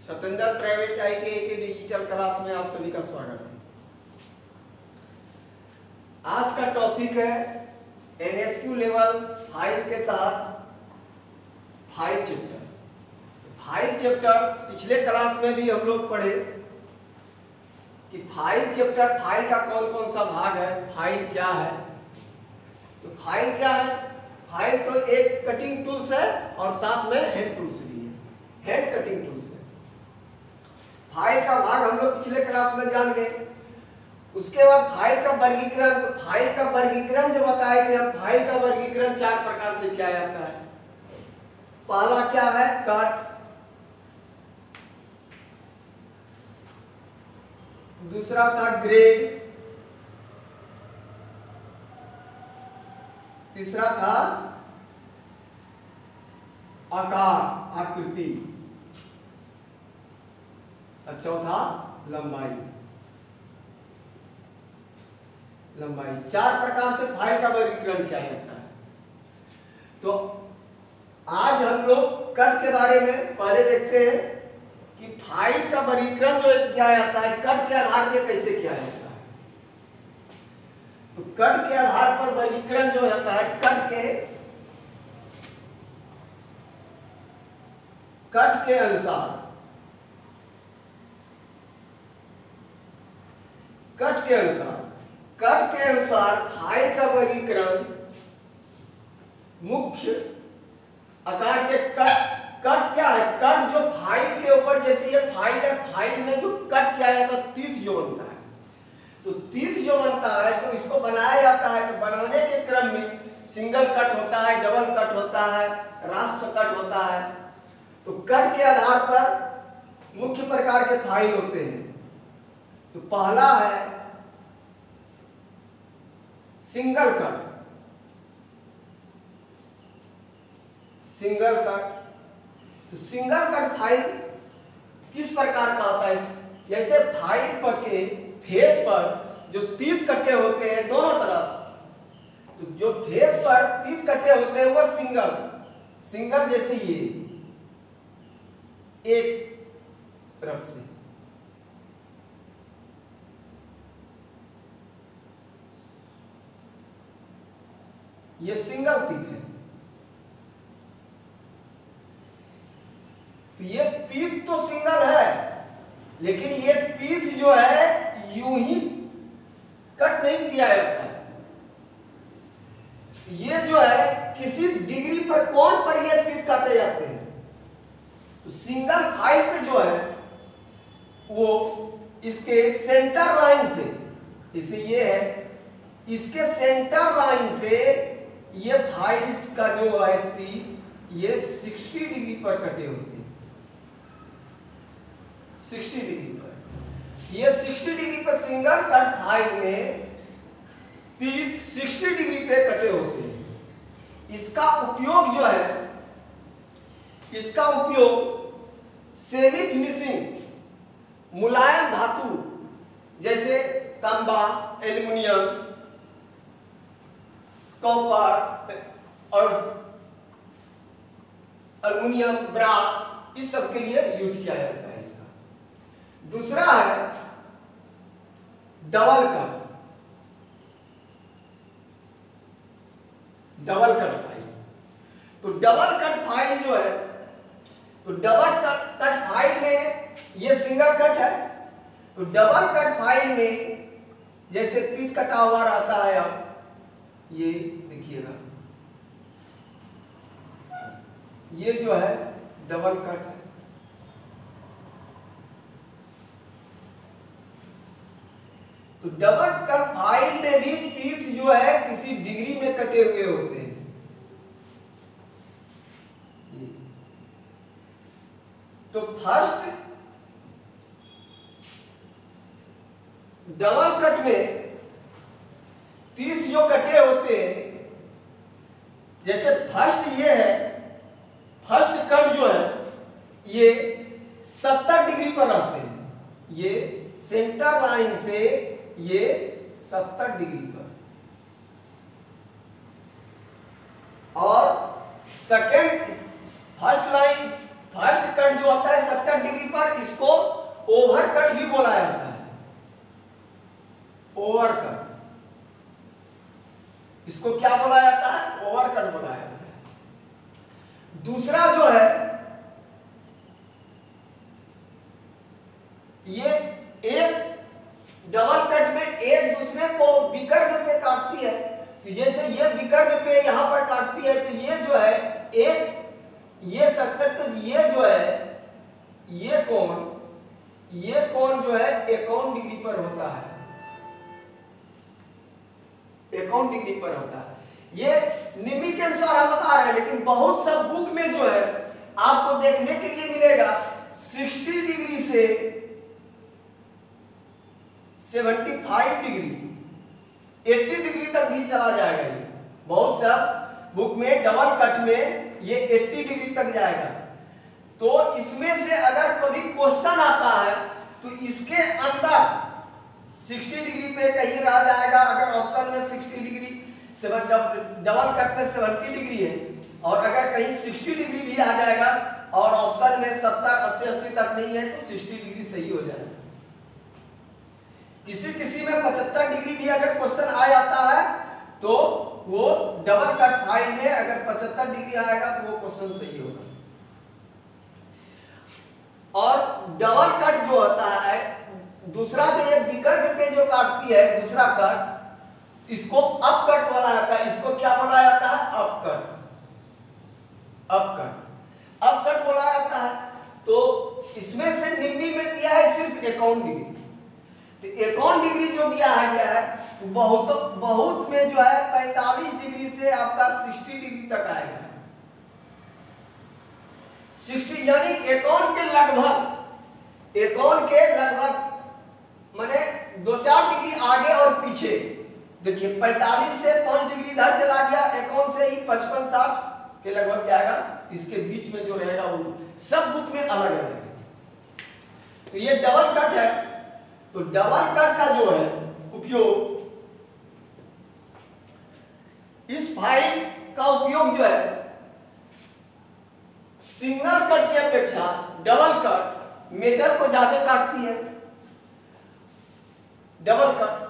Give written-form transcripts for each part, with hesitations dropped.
Satendra private ITI के digital class में आप सभी का स्वागत है। आज का टॉपिक है एनएसक्यू लेवल 5 के तहत फाइल चैप्टर। फाइल चैप्टर पिछले क्लास में भी हम लोग पढ़े कि फाइल चैप्टर, फाइल का कौन कौन सा भाग है, फाइल क्या है। तो फाइल क्या है? फाइल तो एक कटिंग टूल्स है और साथ में हैंड टूल्स भी है, हैंड कटिंग टूल्स है। फाइल का भाग हम लोग पिछले क्लास में जान गए। उसके बाद फाइल का वर्गीकरण, तो फाइल का वर्गीकरण जो बताए थे हम, फाइल का वर्गीकरण 4 प्रकार से किया जाता है। पहला क्या है? कट। दूसरा था ग्रेड। तीसरा था आकार, आकृति। और चौथा लंबाई। 4 प्रकार से फाइल का वर्गीकरण किया जाता है। तो आज हम लोग कट के बारे में पहले देखते हैं कि फाइल का वर्गीकरण जो किया जाता है कट के आधार पर कैसे किया जाता है। तो कट के आधार पर वर्गीकरण जो होता है, कट के अनुसार, कट के अनुसार फाइल का वर्गीकरण मुख्य आकार के कट क्या है? कट जो फाइल के ऊपर, जैसे ये फाइल है, फाइल में जो कट किया जाता है, तीर्थ जो बनता है, तो तीर्थ जो बनता है तो इसको बनाया जाता है। तो बनाने के क्रम में सिंगल कट होता है, डबल कट होता है, रास्प कट होता है। तो कट के आधार पर मुख्य प्रकार के फाइल होते हैं। तो पहला है सिंगल कट। तो सिंगल कट फाइल किस प्रकार का होता है? जैसे फाइल पर के फेस पर जो तीत कटे होते हैं दोनों तरफ, तो जो फेस पर तीत कटे होते हैं वो सिंगल जैसे ये एक तरफ से, ये सिंगल तीत है। तो ये तीत तो सिंगल है, लेकिन ये तीत जो है यूं ही कट नहीं किया जाता है। ये जो है किसी डिग्री पर कोण पर ये तीत काटे जाते हैं। तो सिंगल फाइल पे जो है वो इसके सेंटर लाइन से, जैसे ये है, इसके सेंटर लाइन से ये फाइल का जो है तीत ये 60 डिग्री पर कटे होते हैं। 60 डिग्री पर, ये 60 डिग्री पर सिंगल कट फाइल में तीत 60 डिग्री पे कटे होते हैं। इसका उपयोग जो है, इसका उपयोग सेमी फिनिशिंग मुलायम धातु जैसे तांबा, एल्युमिनियम, कॉपर और एल्युमिनियम, ब्रास, इस सब के लिए यूज किया जाता है इसका। दूसरा है डबल कट फाइल। तो डबल कट फाइल जो है, तो डबल कट फाइल में ये सिंगल कट है। तो डबल कट फाइल में जैसे तीत कटा हुआ रहता है, अब ये देखिएगा, ये जो है डबल कट है। तो डबल कट फाइल में भी तीत जो है किसी डिग्री में कटे हुए होते हैं। तो फर्स्ट डबल कट में तीत जो कटे होते हैं, जैसे फर्स्ट ये है, फर्स्ट कट जो है ये 70 डिग्री पर रहते हैं। ये सेंटर लाइन से ये 70 डिग्री पर, और second first line, first cut जो जो होता है 70 डिग्री पर, इसको ओवरकट भी बोला जाता है, ओवरकट। इसको क्या बोला जाता है? ओवरकट बोला जाता है। दूसरा जो है ये एक डबल कट में एक दूसरे को विकर्ण पे काटती है। तो जैसे ये विकर्ण पे यहां पर काटती है, तो ये जो है एक ये सर्कल, तो ये जो है ये कोण जो है 51 डिग्री पर होता है, 51 डिग्री पर होता है। ये निम्मी के अनुसार हम बता रहे हैं, लेकिन बहुत सब बुक में जो है आपको देखने के लिए मिलेगा 60 डिग्री से 75 डिग्री, 80 डिग्री तक भी चला जाएगा। ये बहुत सब बुक में डबल कट में ये 80 डिग्री तक जाएगा। तो इसमें से अगर कभी क्वेश्चन आता है तो इसके अंदर 60 डिग्री पे कहीं रह जाएगा। अगर ऑप्शन में 60 डिग्री डबल कट में 70 डिग्री है, और अगर कहीं 60 डिग्री भी आ जाएगा और ऑप्शन में 70, 80 तक नहीं है, तो 60 डिग्री सही हो जाएगा। किसी में 75 डिग्री भी अगर क्वेश्चन आ जाता है तो वो डबल कट फाइल में अगर 75 डिग्री आएगा तो वो क्वेश्चन सही होगा। और डबल कट जो होता है, दूसरा जो एक विकर्ण पे जो काटती है दूसरा कट, इसको अप कट बोला जाता है। इसको क्या बोला जाता है? Up cut, up cut, up cut बोला जाता है। तो इसमें से निम्मी में दिया है सिर्फ 51 डिग्री। तो 51 डिग्री जो दिया गया है बहुत में जो है 45 डिग्री से आपका 60 डिग्री तक आएगा। 60 यानी 51 के लगभग माने 2-4 डिग्री आगे और पीछे। देखिए 45 से 5 डिग्री इधर चला गया, 51 से ही 55-60 के लगभग जाएगा। इसके बीच में जो रहेगा वो सब बुक में अलग अलग है। तो ये डबल कट है। तो डबल कट का जो है उपयोग, इस फाइल का उपयोग जो है सिंगल कट की अपेक्षा डबल कट मेटल को ज्यादा काटती है। Double cut.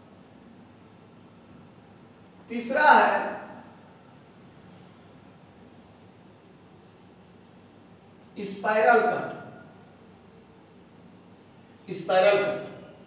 तीसरा है स्पाइरल कट, स्पाइरल कट।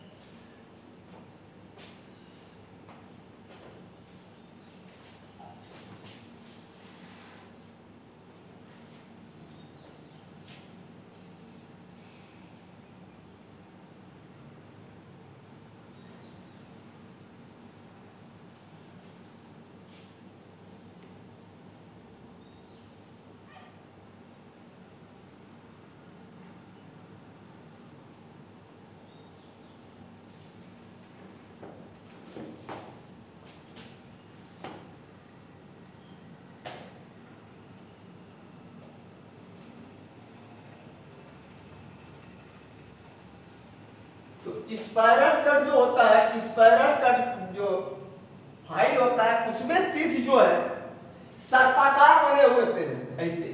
तो स्पाइरल कट जो होता है, स्पाइरल कट जो फाइल होता है उसमें तीर्थ जो है सर्पाकार बने हुए होते हैं। ऐसे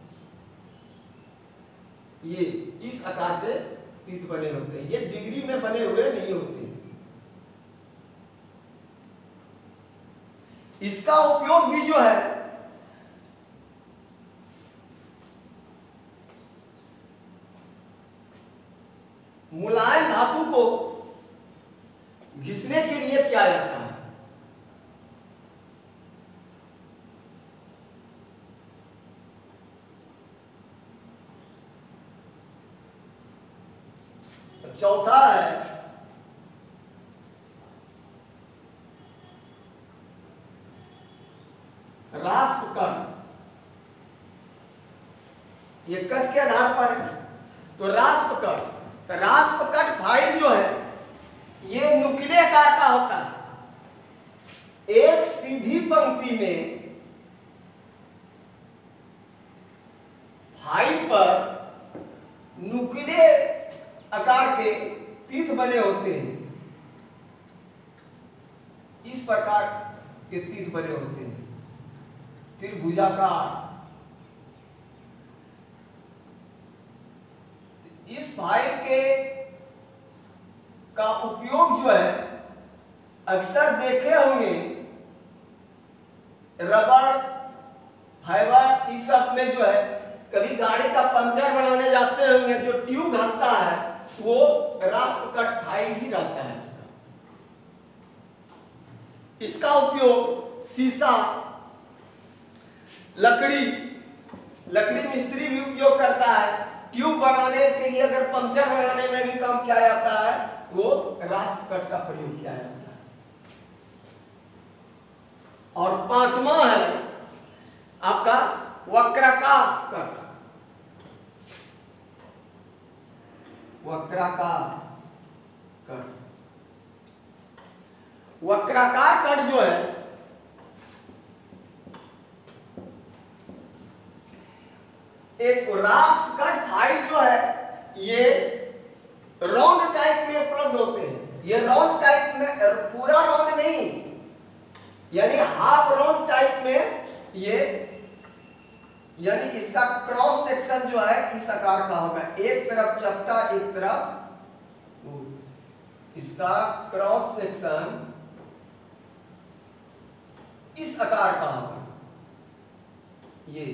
ये इस आकार के तीर्थ बने होते हैं। ये डिग्री में बने हुए नहीं होते हैं। इसका उपयोग भी जो है मुलायम धातु को घिसने के लिए किया जाता है। चौथा है रास्प कट। ये कट के आधार पर है। तो रास्प कट, तो रास्प कट फाइल जो है ये नुकीले आकार का होता है। एक सीधी पंक्ति में फाइल पर नुकीले आकार के तीर्थ बने होते हैं। इस प्रकार के तीर्थ बने होते हैं, त्रिभुजाकार। इस फाइल के का उपयोग जो है अक्सर देखे होंगे रबर, फाइबर, इस सब में जो है कभी गाड़ी का पंचर बनाने जाते होंगे, जो ट्यूब घसता है वो रास्प कट फाइल ही रहता है उसका। इसका उपयोग शीशा, लकड़ी मिस्त्री भी उपयोग करता है। ट्यूब बनाने के लिए अगर पंचर बनाने में भी काम किया जाता है वो रास्प कट का प्रयोग किया जाता है। और पांचवा है आपका वक्राकार कट। वक्राकार कट जो है एक रास्प कट फाइल जो है ये राउंड टाइप में उपलब्ध होते हैं। ये राउंड टाइप में, पूरा राउंड नहीं, यानी हाफ राउंड टाइप में ये, यानी इसका क्रॉस सेक्शन जो है इस आकार का होगा, एक तरफ चपटा एक तरफ, इसका क्रॉस सेक्शन इस आकार का होगा। ये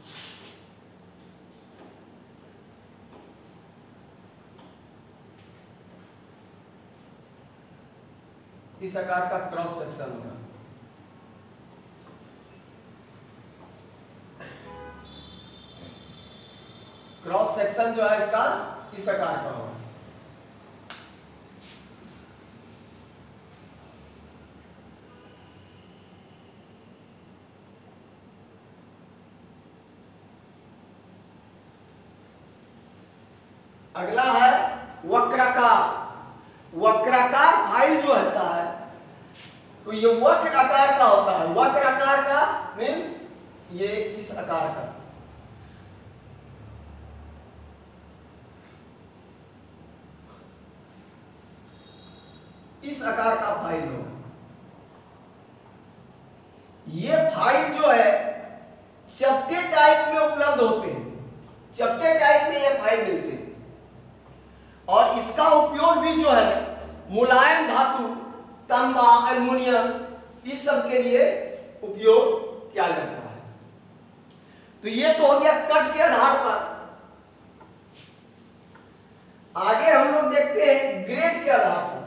इस आकार का क्रॉस सेक्शन होगा। क्रॉस सेक्शन जो है इसका इस आकार का होगा। अगला है वक्राकार। वक्राकार फाइल जो होता है तो ये वक्र आकार का होता है। वक्र आकार का मीन्स ये इस आकार का, इस आकार का फाइल हो। ये फाइल जो है चपटे टाइप में उपलब्ध होते हैं, चपटे टाइप में ये फाइल मिलते हैं। और इसका उपयोग भी जो है मुलायम धातु, तांबा, एल्युमिनियम, इस सब के लिए उपयोग किया जाता है। तो ये तो हो गया कट के आधार पर। आगे हम लोग देखते हैं ग्रेड के आधार पर।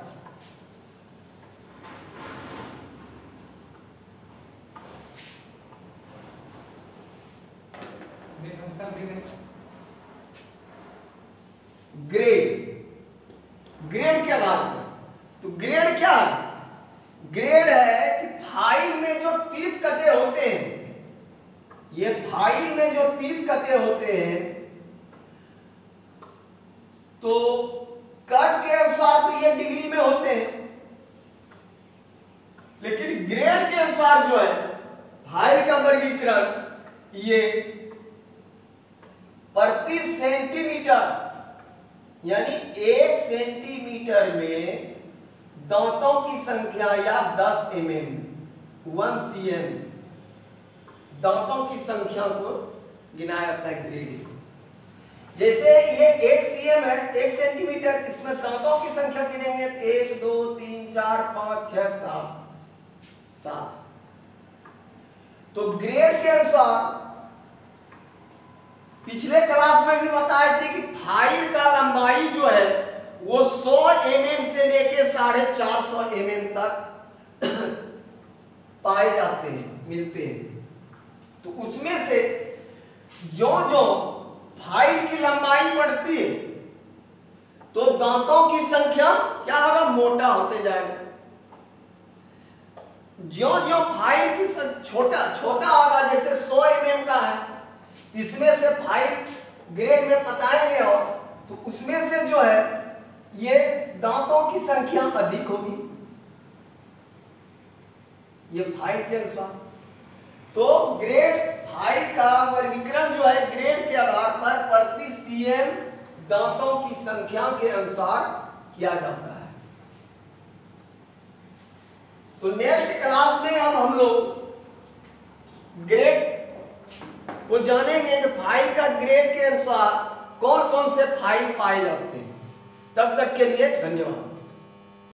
ग्रेड के आधार पर। तो ग्रेड क्या है? ग्रेड है कि फाइल में जो तीत कटे होते हैं, ये फाइल में जो तीत कटे होते हैं तो कट के अनुसार तो ये डिग्री में होते हैं, लेकिन ग्रेड के अनुसार जो है फाइल का वर्गीकरण ये प्रति सेंटीमीटर, यानी 1 सेंटीमीटर में दांतों की संख्या या 10 mm, 1 cm दांतों की संख्या को गिनाया जाता है ग्रेड। जैसे ये 1 cm है, 1 सेंटीमीटर, इसमें दांतों की संख्या गिनेंगे 1 2 3 4 5 6 7। तो ग्रेड के अनुसार पिछले क्लास में भी बताए थे कि फाइल का लंबाई जो है वो 100 mm से लेके 450 mm तक पाए जाते हैं, मिलते हैं। तो उसमें से जो जो फाइल की लंबाई बढ़ती है तो दांतों की संख्या क्या होगा, मोटा होते जाएगा। जो जो फाइल की छोटा होगा, जैसे 100 mm का है, इसमें से फाइल ग्रेड में बताएंगे और तो उसमें से जो है ये दांतों की संख्या अधिक होगी, ये फाइल के अनुसार। तो ग्रेड फाइल का वर्गीकरण जो है ग्रेड के आधार पर प्रति cm दांतों की संख्या के अनुसार किया जाता है। तो नेक्स्ट क्लास में अब हम लोग ग्रेड वो जानेंगे कि फाइल का ग्रेड के अनुसार कौन कौन से फाइल पाए जाते हैं। तब तक के लिए धन्यवाद।